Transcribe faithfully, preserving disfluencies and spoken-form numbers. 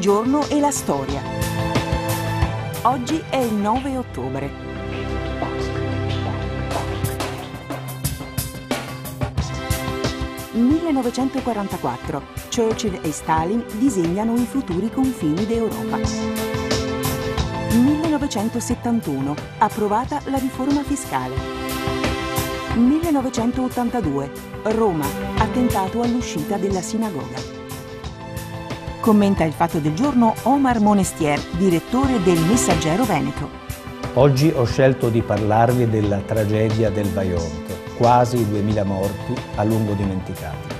giorno e la storia. Oggi è il nove ottobre. millenovecentoquarantaquattro. Churchill e Stalin disegnano i futuri confini d'Europa. millenovecentosettantuno. Approvata la riforma fiscale. millenovecentottantadue. Roma. Attentato all'uscita della sinagoga. Commenta il fatto del giorno Omar Monestier, direttore del Messaggero Veneto. Oggi ho scelto di parlarvi della tragedia del Vajont, quasi duemila morti a lungo dimenticati.